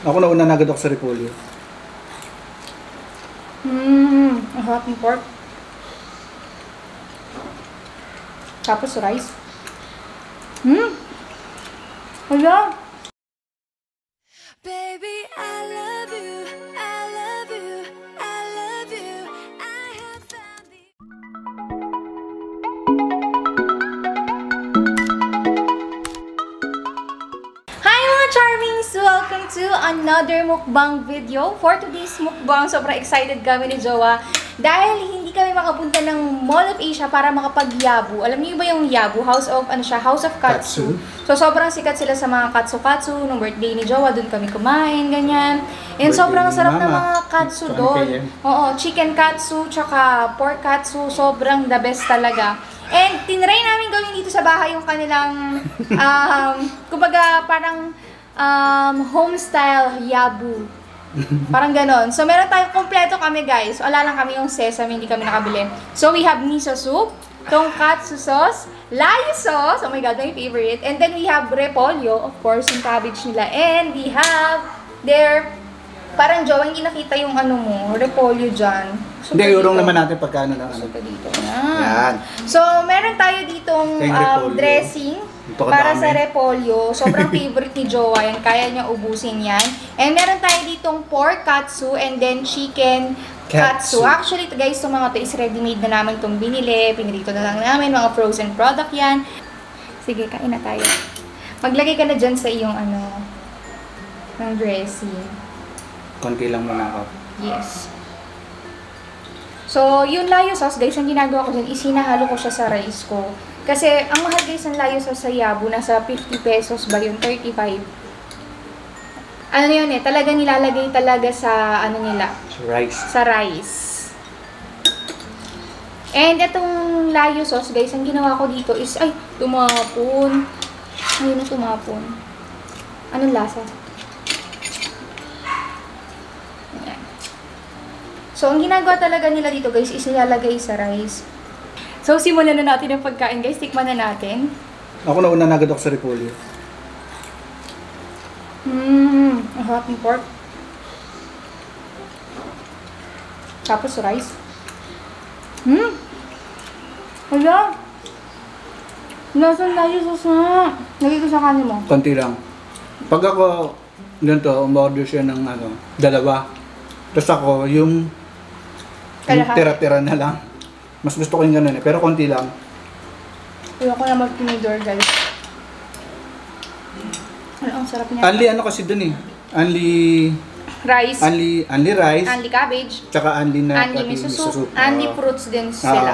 Ako nauna na agad ako sa repolyo. Ang sarap ng pork. Tapos rice. Hala! Baby, I love you, I love you, I love you. I have found the... Hi mga Charmings! Welcome to another mukbang video. For today's mukbang, sobrang excited kami ni Jowa dahil hindi kami makapunta ng Mall of Asia para makapag-yabu. Alam niyo ba yung yabu? House of Katsu. So sobrang sikat sila sa mga katsu-katsu. Nung birthday ni Jowa, dun kami kumain, ganyan. And sobrang sarap ng mga katsu doon. Oo, chicken katsu, tsaka pork katsu. Sobrang the best talaga. And tinry namin gawin dito sa bahay yung kanilang, kumbaga parang home-style yabu. Parang ganon. So meron tayong kompleto kami guys. So ala lang kami yung sesame, hindi kami nakabili. So we have miso soup, tonkatsu sauce, layu sauce, oh my god, my favorite. And then we have repolyo, of course, yung cabbage nila. And we have their, parang Jowa, hindi nakita yung ano mo, repolyo dyan. Hindi, urong naman natin pagkano lang. Suka dito. Yan. So, meron tayo ditong dressing para sa repolyo. Sobrang favorite ni Jowa yan. Kaya niya ubusin yan. And meron tayo ditong pork katsu and then chicken katsu. Actually, guys, itong mga to is ready-made na namin itong binili. Pinirito na lang namin. Mga frozen product yan. Sige, kain na tayo. Maglagay ka na dyan sa iyong ano, ng dressing. Konti lang muna ako. Yes. So, yung layo sauce, guys, ang ginagawa ko dyan is hinahalo ko siya sa rice ko. Kasi, ang mahal guys ng layo sauce sa yabu, nasa 50 pesos ba yun? 35. Ano yun eh, talaga nilalagay talaga sa, ano nila? Sa rice. Sa rice. And itong layo sauce, guys, ang ginawa ko dito is, ay, tumapon. Ayun na tumapon. Anong lasa? So, ang ginagawa talaga nila dito, guys, is nilalagay sa rice. So, simulan na natin ang pagkain, guys. Tikman na natin. Ako nauna na agad ako sa repolyo. Ang sarap ng pork. Tapos rice. Hala! Nasaan tayo sa lagay ko sa kanin mo? Konti lang. Pag ako, ganito, umorder siya ng ano, dalawa. Tapos ako, yung tira-tira na lang. Mas gusto ko yung ganun eh, pero konti lang. Ayaw ko na mag-tinidor, guys. Ano, ang sarap niya. Only ano kasi dun eh. Only Rice. Only rice. Only cabbage. Tsaka only na Only miso soup. Only fruits din sila.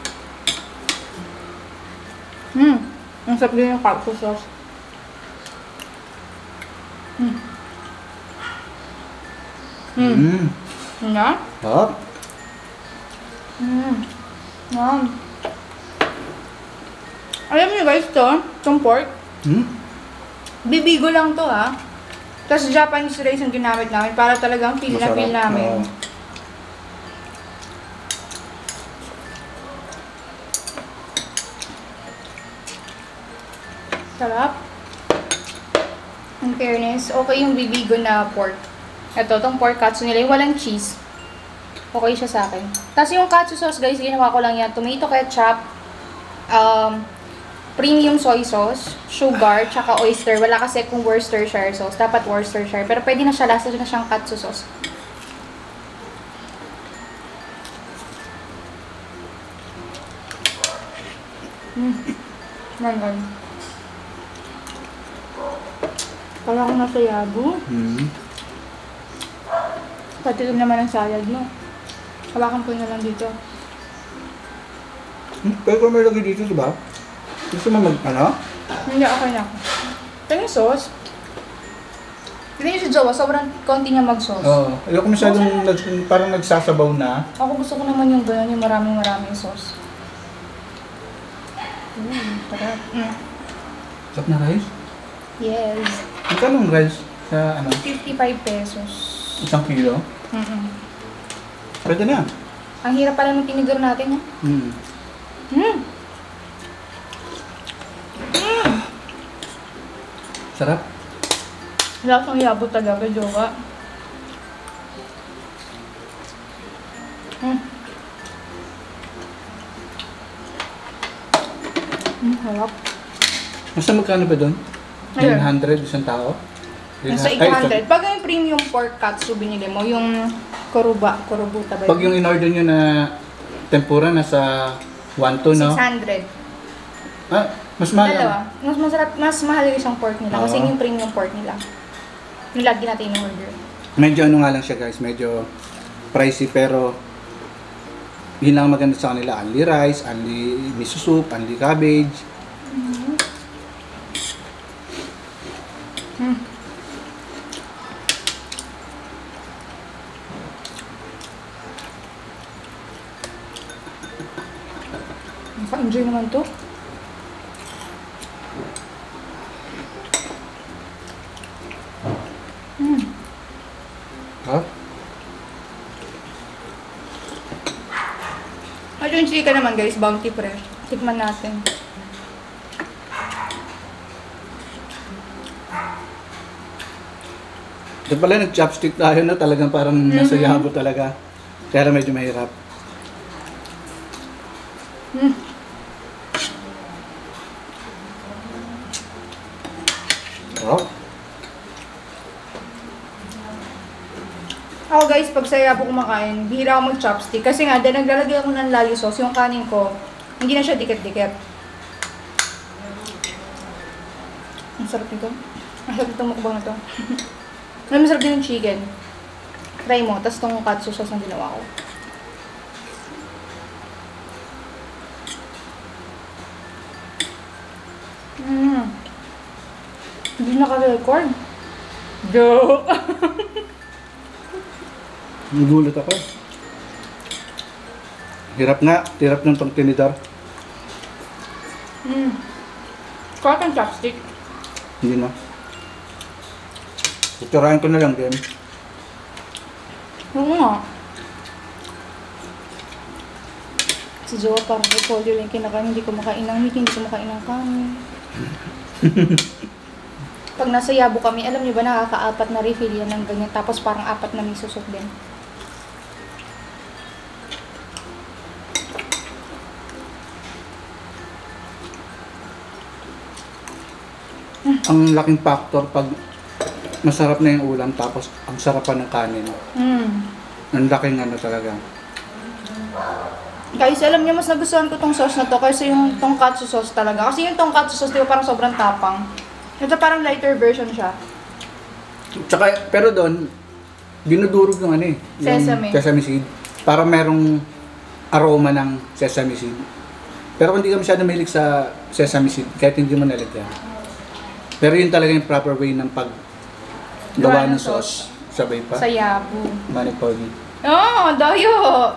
Ang sarap din yung katsu sauce. Nga? Hop. Alam niyo guys itong pork, bibigo lang to ha. Tapos Japanese rice ang ginamit namin para talagang feel na feel namin. Sarap. In fairness, okay yung bibigo na pork. Ito, itong pork katsu nila, yung walang cheese. Okay siya sa akin. Tapos yung katsu sauce, guys, ginawa ko lang yan. Tomato ketchup, premium soy sauce, sugar, tsaka oyster. Wala kasi kung Worcestershire sauce. Dapat Worcestershire. Pero pwede na siya, lasa na siyang katsu sauce. Mangan. Kala ko nasa yabu. Patilim naman ang salad mo. Hawakan ko na lang dito. Pero kung may lagi dito, diba? Gusto mo ano? Hindi, okay na ako. Ito yung sauce. Tignan niyo si Jowa, sobrang konti niya mag-sauce. Oo. Ayoko masyadong parang nagsasabaw na. Ako gusto ko naman yung gano'n, yung maraming sauce. Sarap. Sarap na rice? Yes. Magkano ang rice sa ano? 55 pesos. 1 kilo? Pwede na. Ang hirap pala ng tinidor natin, ha? Sarap. Lasang yabo talaga, jowa. Harap. Basta magkano ba doon? Ayun. 900 isang tao? Nasa Ay, 800. Pag yung premium pork katsu binili mo, yung kurubuta ba? Pag yung in-order nyo na tempura, nasa 1-2, no? 600. Ah, mas mahal lang. Dalawa. Mas masarap, mas mahal yung isang pork nila. Kasi Oo. yun yung premium pork nila. Yung lagi natin in-order. Medyo ano nga lang siya guys, medyo pricey pero yun lang maganda sa kanila. Only rice, only miso soup, only cabbage. Naka-enjoy naman to. Ha? At yung chicken naman guys, bounty fresh. Tikman natin. Ito pala nag-chopstick tayo na talagang parang nasa yabo talaga. Kaya medyo mahirap. Oh. Ako guys, pag saya po kumakain, bihira ako mag-chopstick. Kasi nga, dahil naglalagay ako ng layo sauce, yung kanin ko, hindi na siya dikit-dikit. Ang sarap nito. Ang sarap itong mukbang na to. Ang masarap din yung chicken. Try mo, tapos itong katsu sauce na ginawa ko. Hindi naka-record. Joke! Nagulat ako. Hirap nga, hirap ng pagtinidor. Kuha kang chopstick. Hindi na. Tuturahin ko na lang din. Oo nga. Si Jowa parang repolyo lang kinakain, hindi kumakain ng meat, hindi kumakain ng kanin. Pag nasa Yabo kami, alam niyo ba nakaka-apat na refill yan ng ganyan, tapos parang 4 na miso soup din. Ang laking factor pag masarap na yung ulam tapos ang sarap pa ng kanin. Ang laking ano talaga. Guys, alam niyo, mas nagustuhan ko tong sauce na to kaysa yung tonkatsu sauce talaga. Kasi yung tonkatsu sauce, di ba parang sobrang tapang. Ito parang lighter version siya. Tsaka, pero doon, dinudurog yung ano eh. Sesame. Yung sesame seed. Para merong aroma ng sesame seed. Pero kung hindi ka masyado mahilig sa sesame seed, kahit hindi mo nalagyan. Pero yun talaga yung proper way ng paggawa ng sauce. Sabay pa. Sa Yabo. Manipogi. Oh, dayo!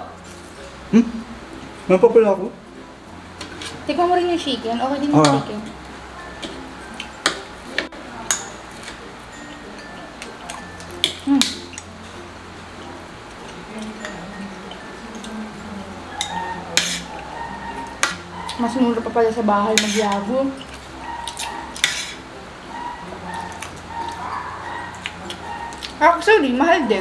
Napapala ako. Tikman mo rin yung chicken. Okay din yung Ah. chicken. Mas mura pa pala sa bahay magyabo. Actually, mahal din.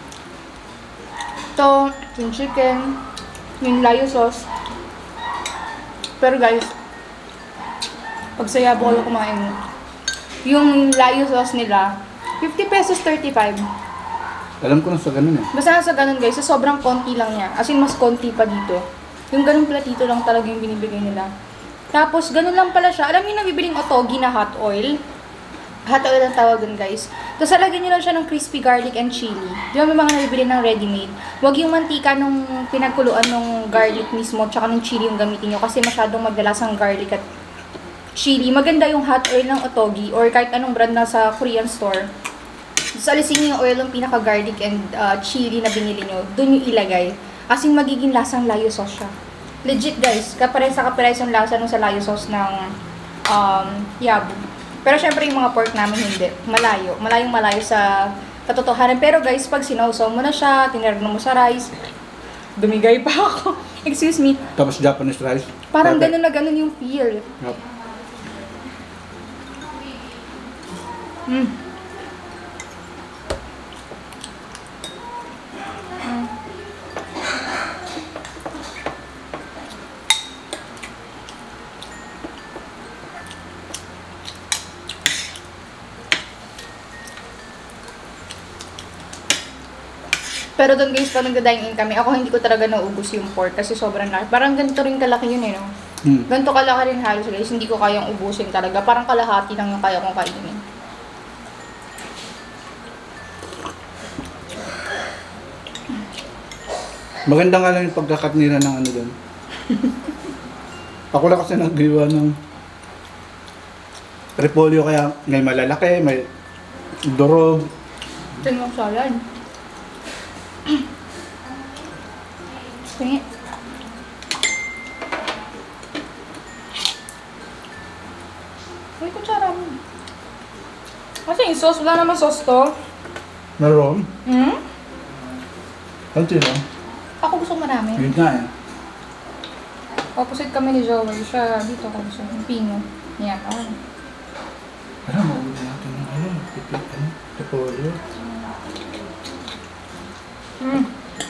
Ito, yung chicken, yung layo sauce. Pero guys, pag sa Yabo kayo kumain, yung layo sauce nila, 50 pesos 35. Alam ko na sa ganun eh. Basta nasa ganun guys, so sobrang konti lang niya. As in, mas konti pa dito. Yung ganun platito lang talaga yung binibigay nila. Tapos, ganun lang pala siya. Alam niyo na bibiling otogi na hot oil? Hot oil ang tawag dun guys. Tapos, lagyan niyo lang siya ng crispy garlic and chili. Di ba may mga nabibili ng ready-made? Huwag yung mantika nung pinagkuluan ng garlic mismo tsaka ng chili yung gamitin niyo kasi masyadong magdalasang garlic at chili. Maganda yung hot oil ng otogi or kahit anong brand na sa Korean store. Tapos, alisin niyo yung oil ng pinaka-garlic and chili na binili niyo. Doon yung ilagay. As in, magiging lasang layo sauce siya. Legit guys, kapares yung lasa nung sa layo sauce ng Yabo. Pero syempre yung mga pork namin hindi. Malayong malayo sa katotohanan. Pero guys, pag sinawsaw mo na siya, tiniragno mo sa rice, dumigay pa ako. Excuse me. Tapos Japanese rice. Parang Perfect. ganun na ganun yung feel. Yup. Pero doon guys, pag nagda-dine in kami, ako hindi ko talaga naubos yung pork kasi sobrang laki. Parang ganito rin kalaki yun eh, no? Ganito kalaki rin halos guys, hindi ko kayang ubusin talaga. Parang kalahati lang yung kaya kong kainin. Maganda nga lang yung pagkakat nila ng ano doon. Ako lang kasi naggawa ng repolyo kaya may malalaki, may durog. Tingnan mo salad. Tingin. Uy, kutsara mo. Kasi yung sauce, wala naman sauce to. Meron? Hmm? Kanti lang. Ako gusto marami. Yun nga eh. Opposite kami ni Joey. Siya dito ko gusto. Yung pino. Yan. Oh. Ano, mauli natin yung ano, repolyo. Mm.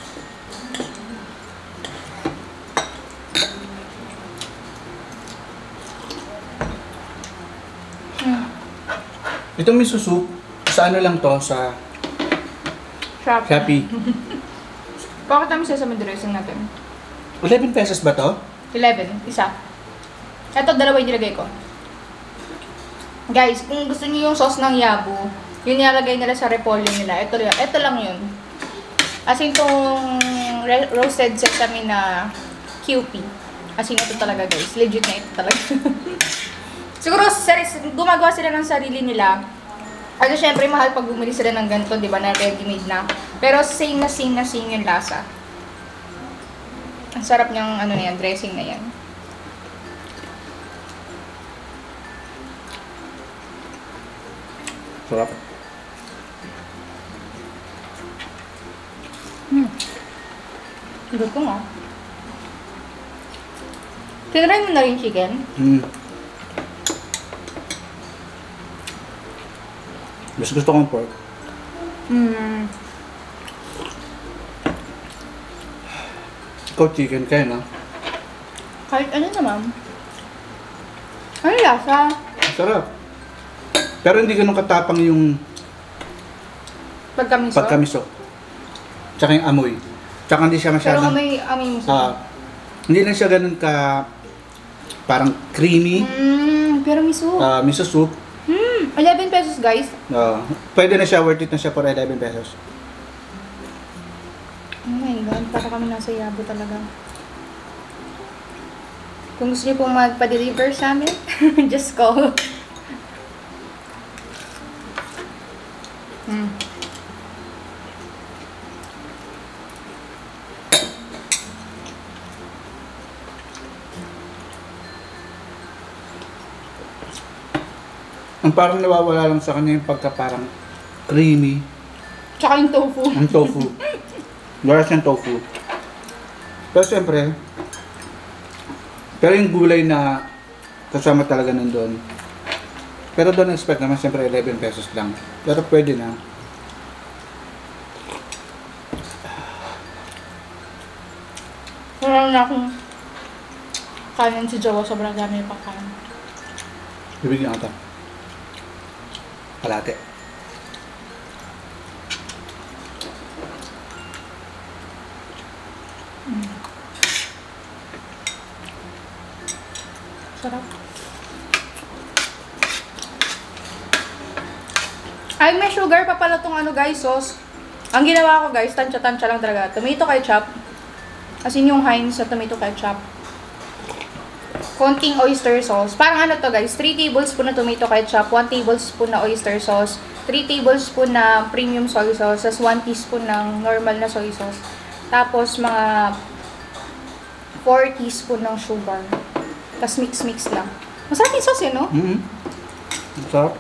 Itong miso soup, sa ano lang to, sa Shopee. Bakit namin sesame dressing natin? 11 pesos ba to? 11. Isa. Ito, dalawa yung nilagay ko. Guys, kung gusto niyo yung sauce ng yabu, yun nilalagay nila sa repolyo nila. Ito lang yun. As in itong roasted sesame na QP. As in ito talaga guys. Legit na ito talaga. Siguro gumagawa sila ng sarili nila. Ano syempre mahal pag bumili sila ng ganito, di ba, na ready-made na. Pero same na same yung lasa. Ang sarap niyang ano na yan, dressing na yan. Sarap. Gusto nga. Tinry mo na rin chicken? Gusto kong pork. Ikaw chicken kayo, no? Kahit ano naman. Ano lasa? Sarap. Pero hindi ganun katapang yung Pagkamiso? pagkamiso. Tsaka yung amoy. Tsaka hindi siya Pero masyadong... may amoy miso. Hindi lang siya ganun ka... Parang creamy. Pero miso. Miso soup. 11 pesos guys. Pwede na siya, worth it na siya for 11 pesos. Oh my god, para kami nasa Yabo talaga. Kung gusto niyo pong magpa-deliver sa amin, just call. Ang parang nawawala lang sa kanya yung pagka parang creamy. Tsaka yung tofu. Ang tofu. Wala siyang tofu. Pero siyempre, pero yung gulay na kasama talaga nandun. Pero doon expect naman siyempre 11 pesos lang. Pero pwede na. Wala na akong kanin si Jowa, sobrang dami yung pagkain. Bibigyan ka. Kalate. Sarap. Ay, may sugar pa pala tong ano guys, sauce. Ang ginawa ko guys, tansya-tansya lang talaga. Tomato ketchup. As in yung Heinz sa tomato ketchup. Konting oyster sauce. Parang ano to guys, 3 tablespoon na tomato ketchup, 1 tablespoon na oyster sauce, 3 tablespoon na premium soy sauce, as 1 teaspoon ng normal na soy sauce. Tapos mga 4 teaspoon ng sugar. Tapos mix-mix lang. Masarap yung sauce no? Sarap.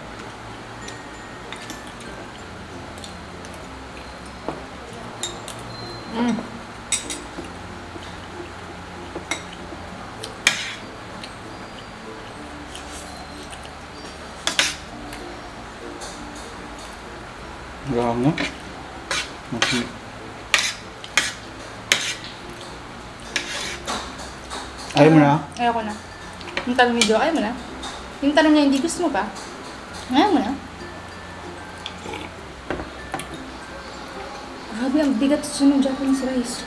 Wala nga. Ayaw mo na? Ayoko na. Yung tanong ni Jo, ayaw mo na? Yung tanong niya, hindi gusto mo ba? Ayaw mo na? Grabe, ang bigat sa ng Japanese rice.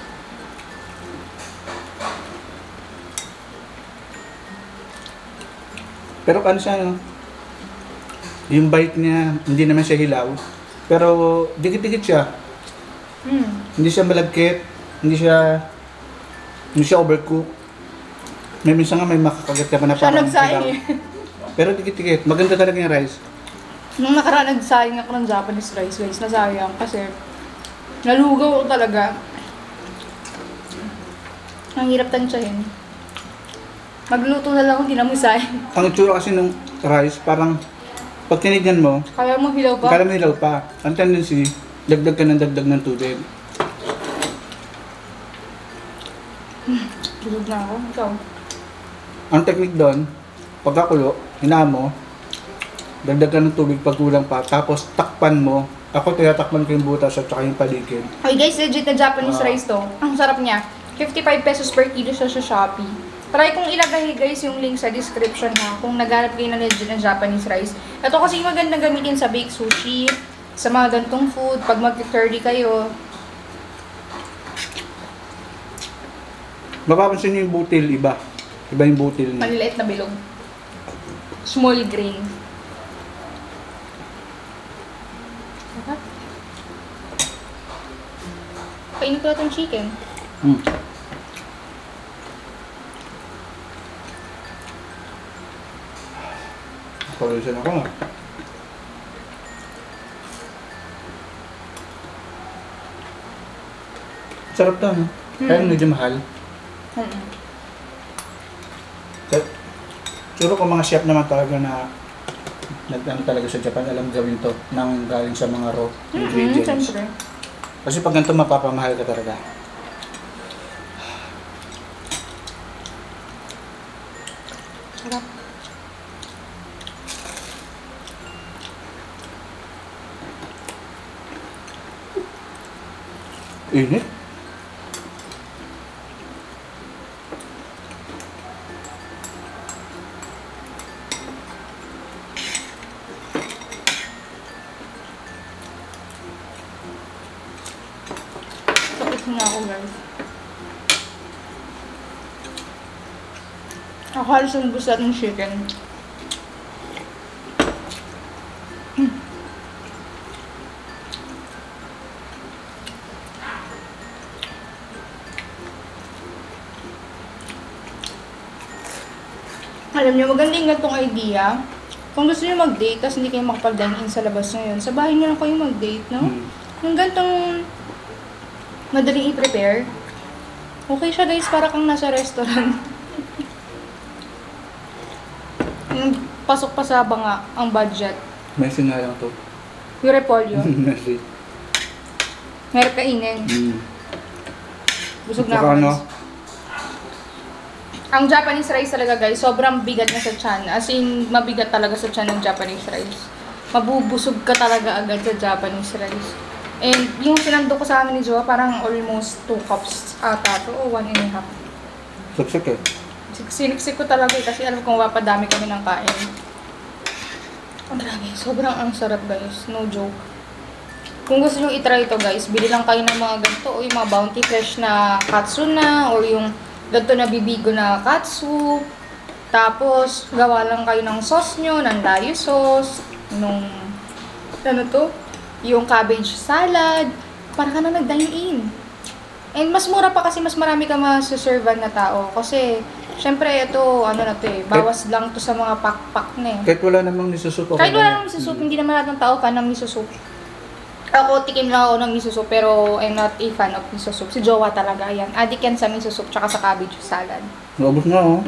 Pero ano siya, no? Yung bite niya, hindi naman siya hilaw. Pero dikit-dikit siya. Hindi siya malagkit. Hindi siya overcook. May minsan nga may makakagat ka pa na Siya parang nagsaing hilaw. eh. Pero dikit-dikit. Maganda talaga yung rice. Nung nakaraan, nagsaing ako ng Japanese rice, guys. Nasayang kasi nalugaw ko talaga. Ang hirap tansyahin. Magluto na lang kung di na mo sayang. Ang itsura kasi ng rice, parang pag tinignan mo, Kaya mo hilaw ba? kala mo hilaw pa. Ang tendency, dagdag ka ng dagdag ng tubig. Bilog na ako. Ikaw. Ang technique doon, pagkakulo, hinaan mo, dagdag ka ng tubig pag kulang pa, tapos takpan mo. Ako tinatakpan ko yung butas at saka yung paligid. Okay guys, legit na Japanese Wow. rice to. Ang sarap niya. 55 pesos per kilo siya sa Shopee. Try kong ilagay guys yung link sa description ha, kung naghanap kayo ng legit na Japanese rice. Ito kasi magandang gamitin sa baked sushi, sa mga gantong food, pag mag-curry kayo. Mapapansin niyo yung butil, iba. Iba yung butil niya. Maliliit na bilog. Small grain. Sarap. Kainin ko na itong chicken. Hmm. Pawisan ako. Sarap daw, no? Kaya medyo mahal. Siguro kung mga chef naman talaga na nagtano talaga sa Japan, alam gawin to nang galing sa mga raw ingredients. Siyempre. Kasi pag ganito mapapamahal ka talaga. Sarap. Init. Sakit nga ako guys. Ako halos nabus lahat ng chicken. Alam niyo, maganda yung ganitong idea. Kung gusto niyo mag-date, tapos hindi kayo makapag-dine-in sa labas ngayon, sa bahay niyo lang kayo mag-date, no? Yung ganitong madaling i-prepare. Okay siya guys, para kang nasa restaurant. Yung pasok pa sa banga ang budget. Messi nga lang to. Yung repolyo. Messi. Meron kainin. Busog na ako Saka ano, guys. Ang Japanese rice talaga guys, sobrang bigat na sa tiyan. As in, mabigat talaga sa tiyan ng Japanese rice. Mabubusog ka talaga agad sa Japanese rice. And yung sinando ko sa amin ni Jowa, parang almost 2 cups ata to, o 1.5. suksik eh. Siniksik ko talaga eh, kasi alam kong mapadami kami ng kain. Ang grabe, sobrang ang sarap guys, no joke. Kung gusto nyo itry ito guys, bili lang kayo ng mga ganito, o yung mga Bounty Fresh na katsu na, or yung ganito na bibigo na katsu. Tapos, gawa lang kayo ng sauce nyo, ng dayo sauce, nung, ano to? Yung cabbage salad, para ka na nag-dine-in. And mas mura pa kasi mas marami ka masuservan na tao. Kasi, syempre, ito, ano na to eh, bawas lang to sa mga pak-pak na eh. Kahit wala namang miso soup. Kahit wala ng miso soup, hindi naman lahat ng tao fan ng miso soup. Ako, tikim lang ako ng miso soup, pero I'm not a fan of miso soup. Si Jowa talaga, yan. Adik yan sa miso soup, tsaka sa cabbage salad. Naubos na oh.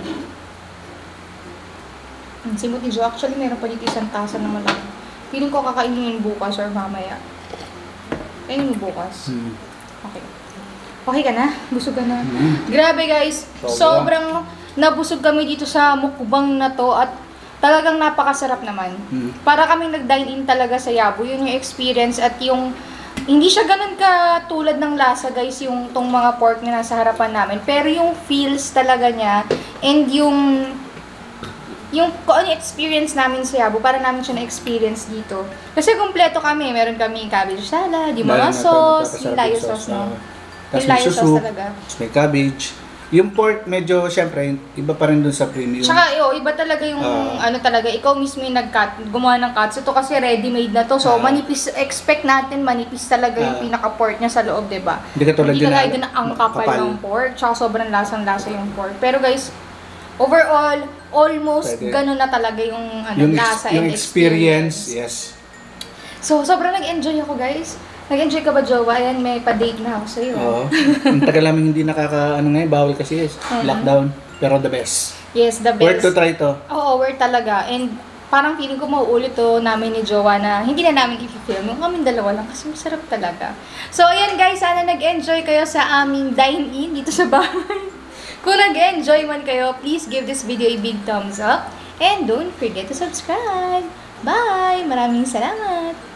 Simot ni Jowa, actually, meron pa dito isang tasa na malaki. Feeling ko kakainin yun bukas or mamaya. Kainin mo bukas. Okay. Okay ka na? Busog ka na? Grabe guys, sobrang nabusog kami dito sa mukbang na to at talagang napakasarap naman. Para kaming nag-dine-in talaga sa Yabu. Yun yung experience at yung hindi siya ganun ka tulad ng lasa guys, yung tong mga pork na nasa harapan namin. Pero yung feels talaga niya and yung yung kung ano yung experience namin sa Yabu, para namin siya na-experience dito. Kasi kumpleto kami. Meron kami cabbage salad, yung mga sauce, yung layo sauce, no? Tapos Yung may layo sauce susu, talaga. tapos may cabbage. Yung pork, medyo, syempre, iba pa rin dun sa premium. Tsaka, iba talaga yung, ano talaga, ikaw mismo yung gumawa ng cuts. Ito kasi ready-made na to. So, manipis, expect natin manipis talaga yung pinaka-pork niya sa loob, diba? Hindi katulad din kagaya din ang kapal ng pork. Tsaka sobrang lasang-lasa yung pork. Pero guys, overall, almost Pwede. ganun na talaga yung, yung, lasa yung and experience, yes. So, sobrang nag-enjoy ako, guys. Nag-enjoy ka ba, Jowa? Ayan, may pa-date na ako sa'yo. Oo. Ang tagal namin hindi ngayon, bawal kasi yes. Lockdown. Pero the best. Yes, the best. Worth to try to. Oo, worth talaga. And parang feeling ko mauulit to namin ni Jowa na hindi na namin i-film. Yung kaming dalawa lang kasi masarap talaga. So, ayan guys, sana nag-enjoy kayo sa aming dine-in dito sa bahay. Kung nag-enjoy man kayo, please give this video a big thumbs up. And don't forget to subscribe. Bye! Maraming salamat!